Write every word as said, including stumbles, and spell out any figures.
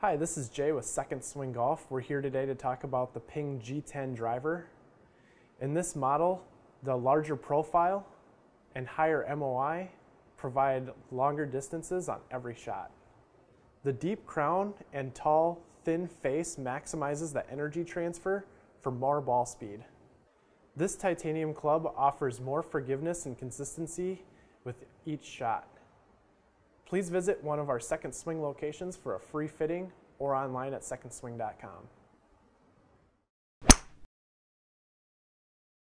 Hi, this is Jay with Second Swing Golf. We're here today to talk about the PING G ten Driver. In this model, the larger profile and higher M O I provide longer distances on every shot. The deep crown and tall, thin face maximizes the energy transfer for more ball speed. This titanium club offers more forgiveness and consistency with each shot. Please visit one of our Second Swing locations for a free fitting or online at second swing dot com.